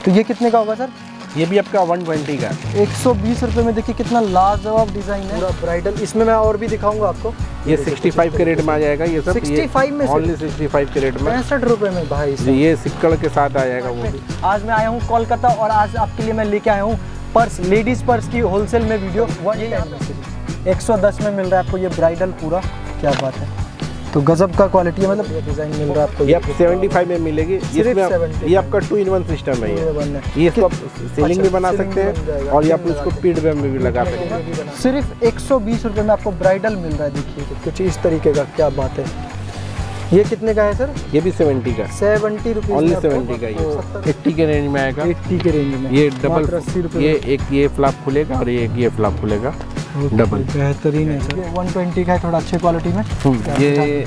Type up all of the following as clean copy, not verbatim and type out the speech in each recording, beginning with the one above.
तो ये कितने का होगा सर? ये भी आपका 120 का 120 रुपये में। देखिए कितना लाजवाब डिज़ाइन है, पूरा ब्राइडल। इसमें मैं और भी दिखाऊंगा आपको। ये 65 के रेट में आ जाएगा ये सब। 65 में, ओनली 65 के रेट में, 65 रुपये में भाई। ये सिक्कड़ के साथ आ जाएगा वो भी। आज मैं आया हूँ कोलकाता और आज आपके लिए मैं लेके आया हूँ पर्स, लेडीज़ पर्स की होलसेल में वीडियो। 110 में मिल रहा है आपको ये ब्राइडल पूरा। क्या बात है, तो गजब का क्वालिटी है, मतलब ये डिज़ाइन मिल रहा है आपको। ये 75 में मिलेगी। इसमें ये आपका 2-in-1 सिस्टम है। ये इसको आप सीलिंग भी बना सकते हैं और ये आप इसको पीठ में भी लगा सकते हैं। सिर्फ 120 रुपये में आपको ब्राइडल मिल रहा है। देखिए कुछ इस तरीके का, क्या बात है। ये कितने का है सर? ये भी 70 का, 70 रुपये, ओनली 70 का। ये 80 के रेंज में आएगा। 80 के रेंज में ये डबल, ये एक ये फ्लैप खुलेगा और ये एक ये फ्लैप खुलेगा डबल। बेहतरीन है सर। 120 का है, थोड़ा अच्छे क्वालिटी में। ये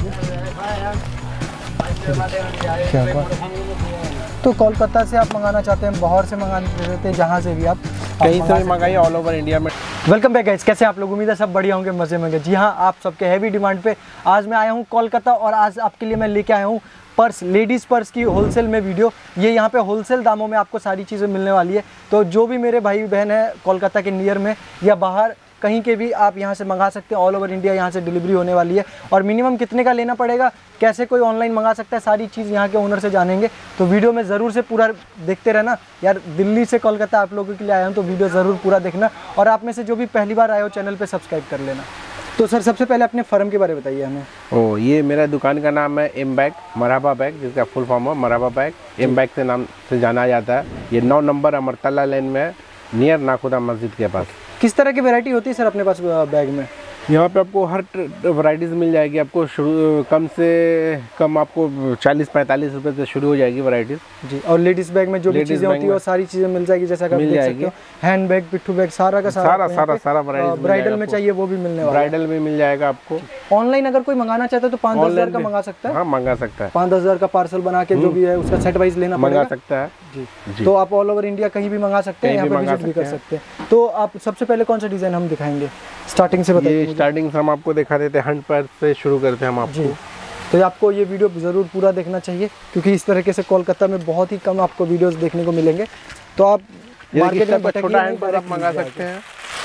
क्या बात। तो कोलकाता से आप मंगाना चाहते हैं, बाहर से मंगाना चाहते हैं, जहाँ से भी आप कहीं से भी मंगाइए, ऑल ओवर इंडिया में। वेलकम बैक गाइस, कैसे आप लोग? उम्मीद है सब बढ़िया होंगे, मज़े में। जी हाँ, आप सबके हैवी डिमांड पे आज मैं आया हूँ कोलकाता और आज आपके लिए मैं लेके आया हूँ पर्स, लेडीज़ पर्स की होलसेल में वीडियो। ये यहाँ पे होलसेल दामों में आपको सारी चीज़ें मिलने वाली है। तो जो भी मेरे भाई बहन है कोलकाता के नियर में या बाहर कहीं के भी, आप यहाँ से मंगा सकते हैं। ऑल ओवर इंडिया यहाँ से डिलीवरी होने वाली है। और मिनिमम कितने का लेना पड़ेगा, कैसे कोई ऑनलाइन मंगा सकता है, सारी चीज़ यहाँ के ओनर से जानेंगे। तो वीडियो में ज़रूर से पूरा देखते रहना यार। दिल्ली से कोलकाता आप लोगों के लिए आया हूँ, तो वीडियो ज़रूर पूरा देखना। और आप में से जो भी पहली बार आए हो चैनल पर सब्सक्राइब कर लेना। तो सर सबसे पहले अपने फर्म के बारे में बताइए हमें। ये मेरा दुकान का नाम है एम बैग मरहबा बैग, जिसका फुल फॉर्म है मरहबा बैग। एम बैग से नाम से जाना जाता है। ये 9 नंबर अमरतला लेन में है, नियर नाखुदा मस्जिद के पास। किस तरह की वैरायटी होती है सर अपने पास बैग में? यहाँ पे आपको हर वैराइटीज़ मिल जाएगी। आपको शुरू कम से कम आपको 40-45 रुपये से शुरू हो जाएगी वैराइटीज़ जी। और लेडीज़ बैग में जो भी चीज़ें होती है वो सारी चीज़ें मिल जाएगी, जैसा कि आप देख सकते हो। हैंड बैग, पिट्ठू बैग, सारा का सारा वैराइटी। ब्राइडल में चाहिए वो भी मिलने वाला है। ब्राइडल में मिल जाएगा आपको। ऑनलाइन अगर कोई मंगाना चाहता है तो 5-10 हज़ार का मंगा सकता है। हाँ, मंगा सकता है। 5-10 हज़ार का पार्सल बना के जो भी है उसका सेट वाइज लेना मंगा सकता है जी। तो आप ऑल ओवर इंडिया कहीं भी मंगा सकते हैं, यहाँ पर विजिट भी कर सकते हैं। तो आप सबसे पहले कौन सा डिज़ाइन हम दिखाएंगे, स्टार्टिंग से बताइए। स्टार्टिंग से हम आपको दिखा देते हैं, हैंड पैर से शुरू करते हैं हम आपको। तो आपको ये वीडियो ज़रूर पूरा देखना चाहिए, क्योंकि इस तरीके से कोलकाता में बहुत ही कम आपको वीडियोस देखने को मिलेंगे। तो आप मार्केट में छोटा हैंड पैर आप मंगा सकते हैं।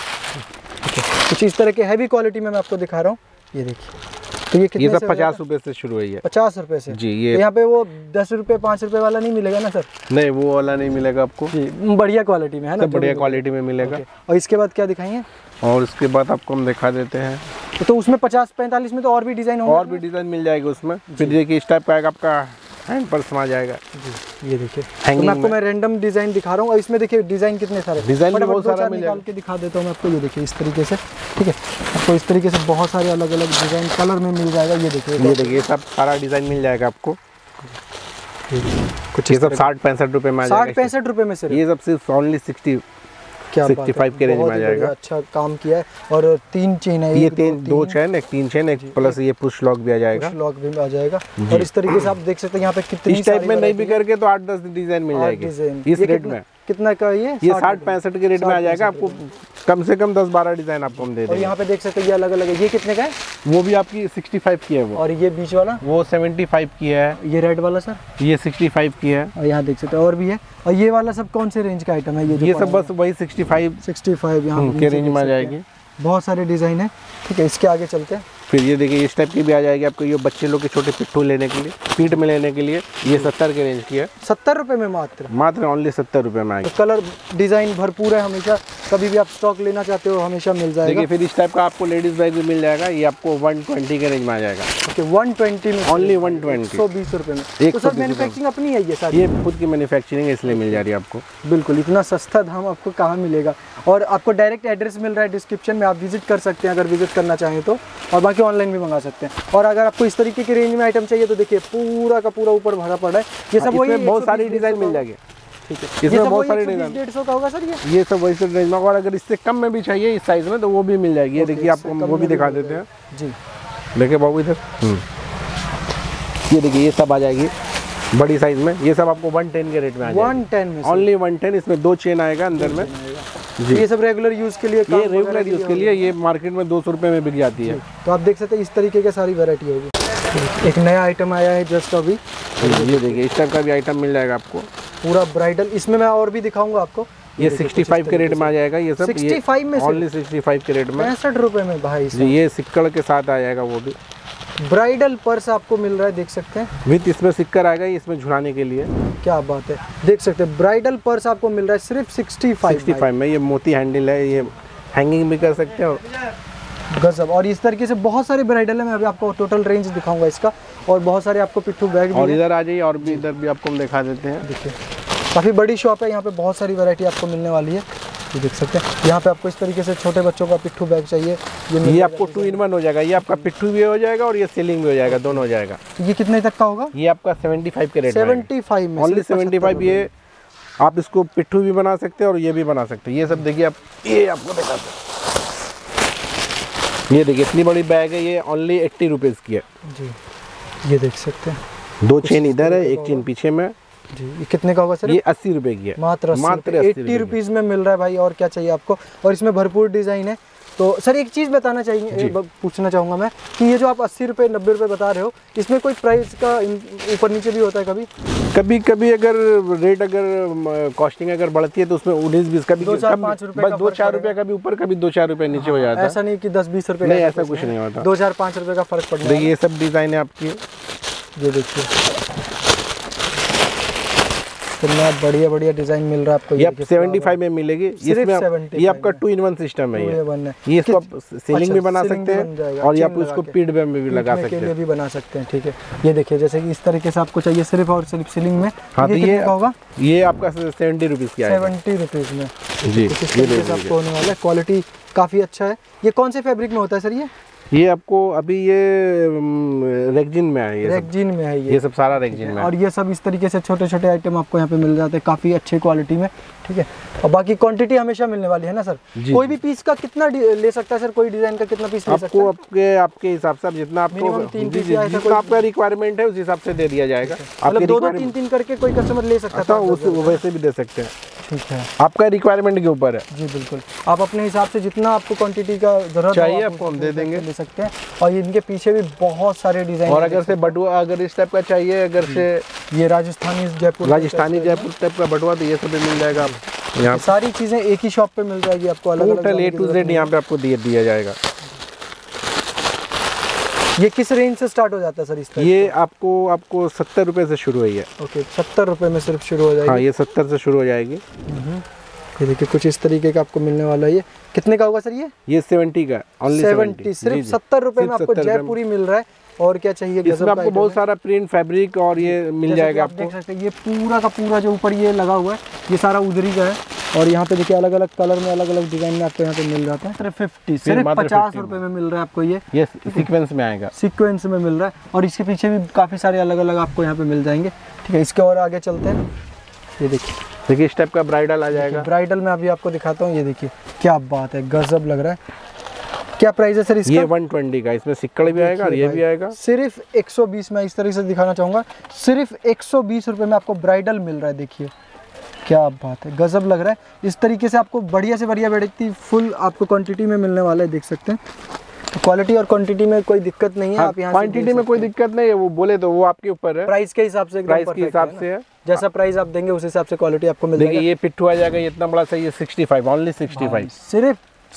कुछ इस तरह के हैवी क्वालिटी में मैं आपको दिखा रहा हूँ। ये देखिए, तो ये सब 50 रुपए से शुरू हुई है। 50 रुपए से जी। ये यहाँ पे वो 10 रुपए 5 रुपए वाला नहीं मिलेगा ना सर? नहीं, वो वाला नहीं मिलेगा आपको जी। बढ़िया क्वालिटी में है ना, बढ़िया क्वालिटी में मिलेगा। और इसके बाद क्या दिखाएंगे? और उसके बाद आपको हम दिखा देते हैं। तो उसमें 50-45 में तो और भी डिज़ाइन होंगे, और भी डिज़ाइन मिल जाएगी उसमें। फिर देखिए इस टाइप का आपका हैंड पर्स में आ जाएगा जी। ये देखिए, तो मैं आपको रैंडम डिज़ाइन दिखा रहा हूँ। और इसमें देखिए डिज़ाइन कितने सारे, डिज़ाइन बहुत सारा निकाल के दिखा देता हूँ मैं आपको। ये देखिए इस तरीके से, ठीक है, आपको इस तरीके से बहुत सारे अलग अलग डिज़ाइन कलर में मिल जाएगा। ये देखिए, ये सब सारा डिज़ाइन मिल जाएगा आपको। कुछ ये सब 60-65 रुपये में आ जाएगा। 60-65 रुपये में सर? ये सब सिर्फ ओनली 65 के रेंज में आ जाएगा। अच्छा काम किया है। और 3 चेन है, ये 2 चेन, एक 3 चेन, एक प्लस ये पुश लॉक भी आ जाएगा। पुश लॉक भी आ जाएगा। और इस तरीके से आप देख सकते हैं यहाँ पे कितनी इस टाइप में नहीं भी करके तो 8-10 डिज़ाइन मिल जाएगी इस रेट में। कितना का ये 60-65 के रेट में आ जाएगा आपको। कम से कम 10-12 डिज़ाइन आपको हम दे देंगे। और यहाँ पे देख सकते हैं ये अलग अलग है। ये कितने का है? वो भी आपकी 65 की है वो। और ये बीच वाला वो 75 की है। ये रेड वाला सर? ये 65 की है। और यहाँ देख सकते हैं और भी है। और ये वाला सब कौन से रेंज का आइटम है? ये सब बस वही 65 यहाँ के रेंज में आ जाएगी। बहुत सारे डिज़ाइन है, ठीक है। इसके आगे चलते हैं। फिर ये देखिए इस टाइप की भी आ जाएगी आपको। ये बच्चे लोग के छोटे पिट्ठू लेने के लिए, पीठ में लेने के लिए, ये 70 के रेंज की है। 70 रुपये में मात्र ओनली 70 रुपये में आएगी। तो कलर डिज़ाइन भरपूर है, हमेशा कभी भी आप स्टॉक लेना चाहते हो हमेशा मिल जाएगा। देखिए फिर इस टाइप का आपको लेडीज़ बैग भी मिल जाएगा। ये आपको 120 के रेंज में आ जाएगा। ओके, 120 में, ओनली 120, 120 रुपये में। तो सर मैन्युफैक्चरिंग अपनी है ये सारी? ये खुद की मैन्युफैक्चरिंग है, इसलिए मिल जा रही है आपको। बिल्कुल, इतना सस्ता दाम आपको कहाँ मिलेगा। और आपको डायरेक्ट एड्रेस मिल रहा है डिस्क्रिप्शन में, आप विजिट कर सकते हैं अगर विजिट करना चाहें तो। और बाकी ऑनलाइन भी मंगा सकते हैं। और अगर आपको इस तरीके की रेंज में आइटम चाहिए तो देखिए पूरा का पूरा ऊपर भरा पड़ा है। ये सब वही बहुत सारी डिज़ाइन मिल जाएगी, ठीक है। इसमें बहुत सारी डिज़ाइन। 150 का होगा सर ये सब वैसे रेंज में। और अगर इससे कम में भी चाहिए इस साइज़ में तो वो भी मिल जाएगी। ये देखिए आपको वो भी दिखा देते हैं जी। देखिए बाबू इधर, ये देखिए ये सब आ जाएगी बड़ी साइज में। ये सब आपको 110 के रेट में आ जाएगा। 110 में, ओनली 110। इसमें 2 चेन आएगा अंदर में जी। ये सब रेगुलर यूज़ के लिए, ये रेगुलर यूज़ के लिए ये मार्केट में 200 रुपये में बिक जाती है। तो आप देख सकते हैं इस तरीके की सारी वैरायटी होगी। एक नया आइटम आया है जस्ट अभी। ये देखिए इस टाइप का भी आइटम मिल जाएगा आपको। पूरा ब्राइडल। इसमें मैं और भी दिखाऊंगा आपको। ये 65 के रेट में आ जाएगा ये सब। 65 में ओनली 65 के रेट में, 65 रुपए में भाई जी। ये सिक्कड़ के साथ आ जाएगा, वो भी ब्राइडल पर्स आपको मिल रहा है, देख सकते हैं विथ इसमें सिक्कर आएगा, इसमें झुलाने के लिए। क्या बात है, देख सकते हैं ब्राइडल पर्स आपको मिल रहा है सिर्फ 65 में। ये मोती हैंडल है, ये हैंगिंग भी कर सकते हैं। गजब। और इस तरीके से बहुत सारे ब्राइडल है, मैं अभी आपको टोटल रेंज दिखाऊंगा इसका। और बहुत सारे आपको पिट्ठू बैग भी और इधर आ जाइए, और भी इधर भी आपको हम दिखा देते हैं। देखिए काफ़ी बड़ी शॉप है, यहाँ पे बहुत सारी वैरायटी आपको मिलने वाली है। ये देख सकते हैं, यहाँ पे आपको इस तरीके से छोटे बच्चों का पिट्ठू बैग चाहिए, ये आपको 2 in 1 हो जाएगा। ये आपका पिट्ठू भी हो जाएगा और ये सीलिंग भी हो जाएगा, दोनों हो जाएगा। ये कितने तक का होगा? ये आपका 75 के रेट में। 75 में, ओनली 75। ये आप इसको पिट्ठू भी बना सकते हैं और ये भी बना सकते हैं। ये सब देखिए आप, ये आपको दिखाते हैं। ये देखिए इतनी बड़ी बैग है, ये ओनली 80 रुपीज़ की है जी। ये देख सकते हैं, 2 चेन इधर है, 1 चेन पीछे में जी। ये कितने का होगा सर? ये 80 रुपए की है, मात्र 80 रुपीज़ में मिल रहा है भाई। और क्या चाहिए आपको? और इसमें भरपूर डिज़ाइन है। तो सर एक चीज़ बताना चाहिए, पूछना चाहूँगा मैं कि ये जो आप 80 रुपये 90 रुपये बता रहे हो, इसमें कोई प्राइस का ऊपर नीचे भी होता है कभी? कभी कभी अगर रेट, अगर कॉस्टिंग अगर बढ़ती है तो उसमें 19-20 कभी 2-4-5 रुपये, बस 2-4 रुपये कभी ऊपर, कभी 2-4 रुपये नीचे हो जाता है। ऐसा नहीं कि 10-20 रुपये, नहीं ऐसा कुछ नहीं होता। 2-4-5 रुपये का फर्क पड़ता है। ये सब डिज़ाइन है आपकी, ये देखिए कितना बढ़िया बढ़िया डिजाइन मिल रहा है आपको। ये 75 में मिलेगी। इसमें ये आपका 2 in 1 सिस्टम है। ये इसको आप सीलिंग भी बना सकते हैं और ये आप इसको पीठ में भी लगा सकते हैं, भी बना सकते हैं। ठीक है, ये देखिए जैसे कि इस तरीके से आपको चाहिए सिर्फ और सिर्फ सीलिंग में। हाँ, तो ये होगा, ये आपका 70 रुपीज़ की आएगा। 70 रुपीज़ में जी। इस तरीके से आपको होने वाला है। क्वालिटी काफ़ी अच्छा है। ये कौन से फैब्रिक में होता है सर? ये आपको अभी ये रेक्जिन में है, ये रेक्जिन में है ये सब सारा रेक्जिन में है। और ये सब इस तरीके से छोटे छोटे आइटम आपको यहाँ पे मिल जाते हैं काफ़ी अच्छे क्वालिटी में। ठीक है, और बाकी क्वांटिटी हमेशा मिलने वाली है ना सर? कोई भी पीस का कितना ले सकता है सर? कोई डिजाइन का कितना पीस ले सकता है? आपको आपके हिसाब से जितना आपको जितना आपका रिक्वायरमेंट है उस हिसाब से दे दिया जाएगा। मतलब 2-2-3-3 करके कोई कस्टमर ले सकता है, वैसे भी दे सकते हैं। ठीक है, आपका रिक्वायरमेंट के ऊपर है। जी बिल्कुल, आप अपने हिसाब से जितना आपको क्वांटिटी का जरूरत चाहिए आपको हम दे देंगे, ले सकते हैं। और इनके पीछे भी बहुत सारे डिजाइन, और अगर से बटुआ अगर इस टाइप का चाहिए, अगर से ये राजस्थानी जयपुर टाइप का बटुआ, तो ये सब भी मिल जाएगा। यहाँ सारी चीजें एक ही शॉप पे मिल जाएगी आपको, अलग अलग A to Z यहाँ पे आपको दिया जाएगा। ये किस रेंज से स्टार्ट हो जाता है सर? इस ये आपको 70 रुपए से शुरू हुई है। ओके, 70 रुपए में सिर्फ शुरू हो जाएगी। हाँ, ये 70 से शुरू हो जाएगी। ये देखिए कुछ इस तरीके का आपको मिलने वाला है। ये कितने का होगा सर? ये 70 का, ओनली 70, सिर्फ 70 रुपए में आपको जयपुरी मिल रहा है। और क्या चाहिए? इसमें आपको बहुत सारा प्रिंट फैब्रिक और ये मिल जाएगा आपको। देख सकते हैं ये पूरा का पूरा जो ऊपर ये लगा हुआ है, ये सारा उधरी का है। और यहाँ पे देखिए अलग अलग कलर में, अलग अलग डिजाइन में आपको यहाँ पे मिल जाता है। सिर्फ 50 रुपए में मिल रहा है आपको। ये सीक्वेंस में आएगा, सीक्वेंस में मिल रहा है। और इसके पीछे भी काफ़ी सारे अलग अलग आपको यहाँ पे मिल जाएंगे। ठीक है, इसके और आगे चलते हैं। ये देखिए इस टाइप का ब्राइडल आ जाएगा। ब्राइडल में अभी आपको दिखाता हूँ। ये देखिए क्या बात है, गजब लग रहा है। क्या प्राइस है सर इसका? ये 120 का, इसमें सिक्कड़ भी आएगा और ये भी आएगा। सिर्फ 120 में, इस तरीके से दिखाना चाहूँगा, सिर्फ 120 रुपये में आपको ब्राइडल मिल रहा है। देखिए क्या बात है, गजब लग रहा है। इस तरीके से आपको बढ़िया से बढ़िया वैरायटी फुल आपको क्वांटिटी में मिलने वाला है, देख सकते हैं। क्वालिटी और क्वांटिटी में कोई दिक्कत नहीं है। हाँ, आप यहाँ क्वांटिटी में कोई दिक्कत नहीं है, वो बोले तो वो आपके ऊपर है। प्राइस के हिसाब से, प्राइस के हिसाब से है। जैसा प्राइस आप देंगे उस हिसाब से क्वालिटी आपको मिल जाएगी। देखिए ये पिट्ठू आ जाएगा, ये इतना बड़ा सा, ये 65, ओनली 65, सिर्फ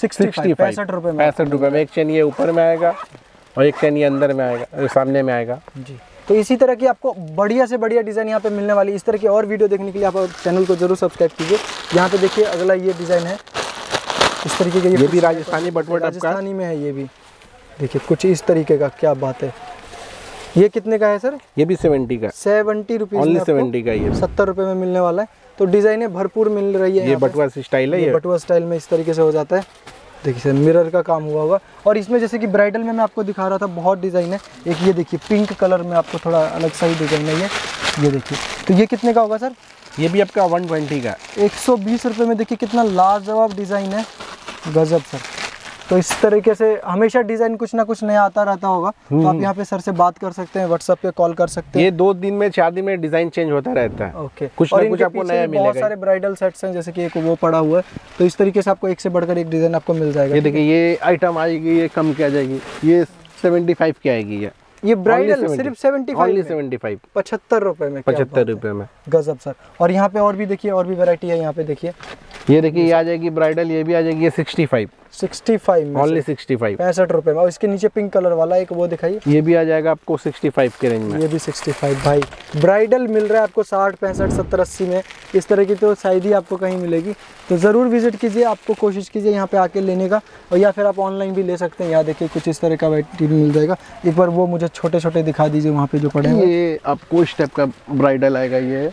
65 रुपये में। 65 रुपये में एक चेन ये ऊपर में आएगा और एक चेन ये अंदर में आएगा, सामने में आएगा जी। तो इसी तरह की आपको बढ़िया से बढ़िया डिज़ाइन यहाँ पे मिलने वाली। इस तरह की और वीडियो देखने के लिए आप चैनल को जरूर सब्सक्राइब कीजिए। यहाँ पे देखिए अगला ये डिज़ाइन है इस तरीके का, ये भी राजस्थानी बटुआ राजस्थानी में है। ये भी देखिए कुछ इस तरीके का, क्या बात है। ये कितने का है सर? ये भी 70 का, 70 रुपीज़, ओनली 70 का। ये 70 रुपये में मिलने वाला है। तो डिज़ाइनें भरपूर मिल रही है। ये बटुआ स्टाइल है, ये बटुआ स्टाइल में इस तरीके से हो जाता है। देखिए मिरर का काम हुआ होगा। और इसमें जैसे कि ब्राइडल में मैं आपको दिखा रहा था, बहुत डिज़ाइन है। एक ये देखिए पिंक कलर में आपको थोड़ा अलग सा ही डिज़ाइन है ये देखिए। तो ये कितने का होगा सर? ये भी आपका 120 का, 120 रुपये में। देखिए कितना लाजवाब डिज़ाइन है, गजब सर। तो इस तरीके से हमेशा डिज़ाइन कुछ ना कुछ नया आता रहता होगा। तो आप यहाँ पे सर से बात कर सकते हैं, व्हाट्सएप पे कॉल कर सकते हैं। ये 2 दिन में 4 दिन में डिज़ाइन चेंज होता रहता है। ओके, कुछ ना कुछ आपको नया मिलेगा। बहुत सारे ब्राइडल सेट्स हैं, जैसे कि एक वो पड़ा हुआ है। तो इस तरीके से आपको एक से बढ़कर एक डिज़ाइन आपको मिल जाएगा। ये देखिए ये आइटम आएगी, ये कम की आ जाएगी, ये 75 की आएगी। ये ये ब्राइडल सिर्फ 75 ओनली 75 75 रुपए में, 75 रुपए में। गजब सर। और यहाँ पे और भी देखिए, और भी वैरायटी है यहाँ पे देखिए। ये देखिए, ये आ जाएगी ब्राइडल, ये भी आ जाएगी 65 में, ओनली 65 65 रुपए में। और इसके नीचे पिंक कलर वाला एक वो दिखाइए, ये भी आ जाएगा आपको 65 के रेंज में। ये भी 65 भाई। ब्राइडल मिल रहा है आपको 60, 65, 70, 80 में। इस तरह की तो शायद ही आपको कहीं मिलेगी, तो ज़रूर विजिट कीजिए, आपको कोशिश कीजिए यहाँ पे आके लेने का। और या फिर आप ऑनलाइन भी ले सकते हैं। यहाँ देखिए कुछ इस तरह का वैरायटी मिल जाएगा। एक बार वो मुझे छोटे छोटे दिखा दीजिए वहाँ पे जो पड़े हैं। ये आपको इस टाइप का ब्राइडल आएगा, ये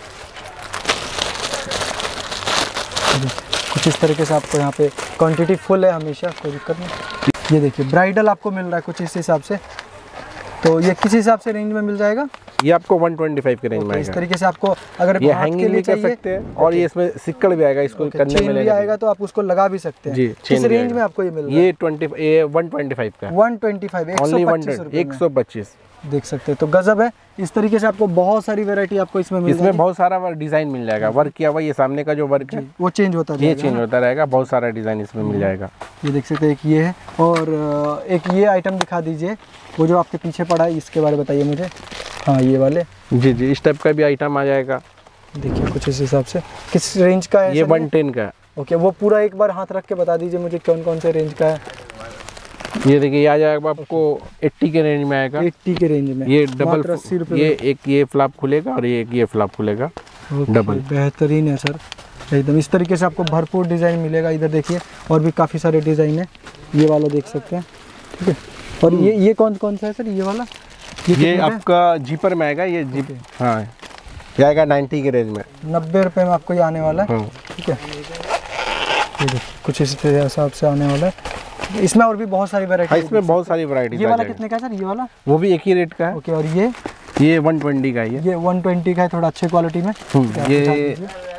कुछ इस तरीके से आपको यहाँ पे क्वांटिटी फुल है हमेशा, कोई दिक्कत नहीं। ये देखिए ब्राइडल आपको मिल रहा है कुछ इस हिसाब से, तो ये किस हिसाब से रेंज में मिल जाएगा? ये आपको 125 के रेंज में आएगा। इस तरीके से आपको अगर ये हैंगिंग भी कर सकते हैं, और ये इसमें सिक्कड़ भी आएगा, इसको करने में भी आएगा तो आप उसको लगा भी सकते हैं जी। किस रेंज में आपको ये मिल रहा है? ये 125 का, 125 ओनली 125 125 देख सकते हैं। तो गजब है। इस तरीके से आपको बहुत सारी वैरायटी आपको इसमें मिल इसमें बहुत सारा डिजाइन मिल जाएगा। वर्क किया हुआ, ये सामने का जो वर्क है वो चेंज होता ये चेंज होता रहेगा। बहुत सारा डिजाइन इसमें मिल जाएगा। ये देख सकते हैं, एक ये है, और एक ये आइटम दिखा दीजिए, वो जो आपके पीछे पड़ा है, इसके बारे में बताइए मुझे। हाँ ये वाले, जी जी, इस टाइप का भी आइटम आ जाएगा। देखिए कुछ इस हिसाब से। किस रेंज का है? ये 110 का है। ओके, वो पूरा एक बार हाथ रख के बता दीजिए मुझे कौन कौन से रेंज का है। ये देखिए, ये आ जाएगा आपको 80 के रेंज में आएगा। 80 के रेंज में ये डबल, 80 रुपये। ये एक ये फ्लैप खुलेगा और ये एक ये फ्लैप खुलेगा डबल। बेहतरीन है सर एकदम। इस तरीके से आपको भरपूर डिज़ाइन मिलेगा। इधर देखिए और भी काफ़ी सारे डिज़ाइन है, ये वाला देख सकते हैं, ठीक है। और ये कौन कौन सा है सर? ये वाला ये आपका जीपर में आएगा। ये जीप, हाँ, ये आएगा 90 के रेंज में, 90 रुपये में आपको ये आने वाला है, ठीक है। ये देखिए कुछ इस हिसाब से आने वाला है। इसमें और भी बहुत सारी वैरायटी, इसमें बहुत सारी वैरायटी। ये वाला कितने का है सर? ये वाला वो भी एक ही रेट का है। ओके, और ये 120 का है। ये 120 का है, थोड़ा अच्छे क्वालिटी में। ये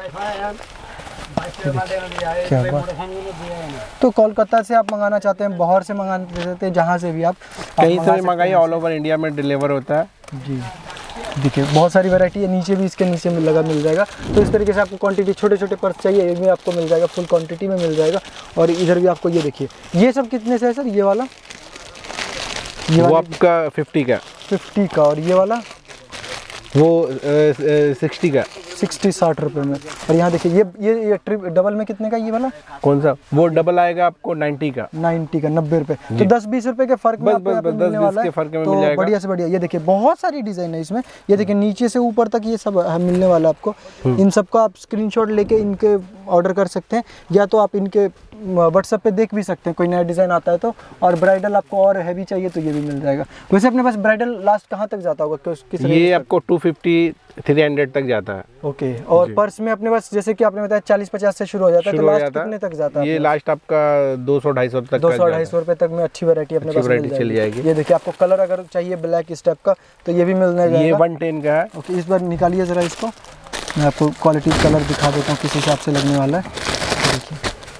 क्या बात। तो कोलकाता से आप मंगाना चाहते हैं, बाहर से मंगाना चाहते हैं, जहाँ से भी आप कहीं से भी मंगाइए, ऑल ओवर इंडिया में डिलीवर होता है जी। देखिए बहुत सारी वैरायटी है। नीचे भी, इसके नीचे में लगा मिल जाएगा। तो इस तरीके से आपको क्वांटिटी, छोटे छोटे पर्स चाहिए, ये भी आपको मिल जाएगा, फुल क्वांटिटी में मिल जाएगा। और इधर भी आपको ये देखिए, ये सब कितने से है सर? ये वाला, वो आपका 50 का, 50 का। और ये वाला वो 60 का, 60 रुपये में। और यहाँ देखिए ये ट्रिप डबल में कितने का? ये वाला कौन सा? वो डबल आएगा आपको 90 का, 90 का, 90 रुपये। तो 10-20 रुपये के फर्क में आपको यहाँ पे मिलने वाला है। तो बढ़िया से बढ़िया। ये देखिए बहुत सारी डिज़ाइन है इसमें। ये देखिए नीचे से ऊपर तक ये सब मिलने वाला है आपको। इन सब का आप स्क्रीनशॉट लेके इनके ऑर्डर कर सकते हैं, या तो आप इनके व्हाट्सएप पे देख भी सकते हैं कोई नया डिज़ाइन आता है तो। और ब्राइडल आपको और हैवी चाहिए तो ये भी मिल जाएगा। वैसे अपने पास ब्राइडल लास्ट कहाँ तक जाता होगा? किस ये आपको 250-300 तक जाता है। ओके। और पर्स में अपने पास जैसे कि आपने बताया 40-50 से शुरू हो जाता है, तो लास्ट कितने तक जाता है? ये लास्ट आपका 200-250 तक, 200-250 रुपये तक में अच्छी वैरायटी अपने पास चली जाएगी। ये देखिए आपको कलर अगर चाहिए ब्लैक स्टेप का तो ये भी मिलने जाएगा। ये 110 का है। ओके, इस बार निकालिए ज़रा इसको, मैं आपको क्वालिटी कलर दिखा देता हूँ किस हिसाब से लगने वाला है। देखिए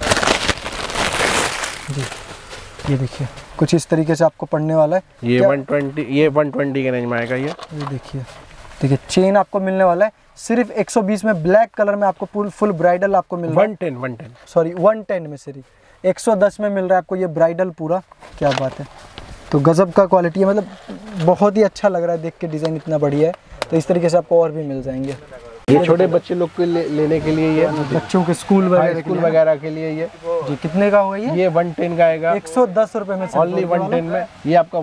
जी, ये देखिए कुछ इस तरीके से आपको पड़ने वाला है। ये 120 के रेंज में आएगा। ये देखिए चेन आपको मिलने वाला है सिर्फ 120 में, ब्लैक कलर में आपको फुल ब्राइडल आपको मिल रहा है। 110 में सिर्फ 110 में मिल रहा है आपको ये ब्राइडल पूरा। क्या बात है। तो गजब का क्वालिटी है, मतलब बहुत ही अच्छा लग रहा है देख के, डिज़ाइन इतना बढ़िया है। तो इस तरीके से आपको और भी मिल जाएंगे। ये छोटे बच्चे लोग के लेने के लिए, ये बच्चों के स्कूल वगैरह के लिए ये जी। कितने का होगा ये? 110 का आएगा, 110 रुपये में, ओनली 110 में। ये आपका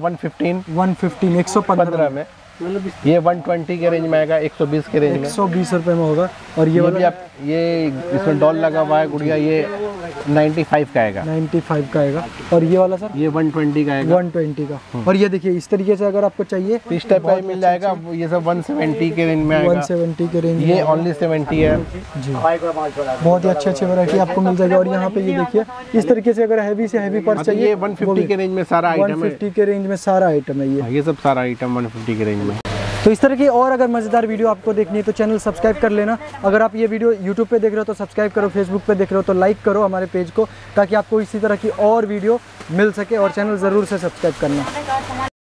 115 में। ये 120 के रेंज में आएगा, 120 के रेंज में, 120 रुपये में होगा। और ये वाला ये इसमें डॉल लगा हुआ है गुड़िया, ये 95 का आएगा, 95 का आएगा। और ये वाला सर? ये 120 का आएगा, 120 का। और ये देखिए इस तरीके से अगर आपको चाहिए इस टाइप का मिल जाएगा। ये सब 170 के रेंज में आएगा, 170 के रेंज। ये ओनली 70 है जी। बहुत ही अच्छी वैरायटी आपको मिल जाएगी। और यहाँ पे ये देखिए इस तरीके से अगर हैवी से हैवी पर्स चाहिए, 150 के रेंज में सारा आइटम है। 150 के रेंज में सारा आइटम है ये सब सारा आइटम 150 के रेंज में। तो इस तरह की और अगर मज़ेदार वीडियो आपको देखनी है तो चैनल सब्सक्राइब कर लेना। अगर आप ये वीडियो यूट्यूब पे देख रहे हो तो सब्सक्राइब करो, फेसबुक पे देख रहे हो तो लाइक करो हमारे पेज को, ताकि आपको इसी तरह की और वीडियो मिल सके। और चैनल ज़रूर से सब्सक्राइब करना।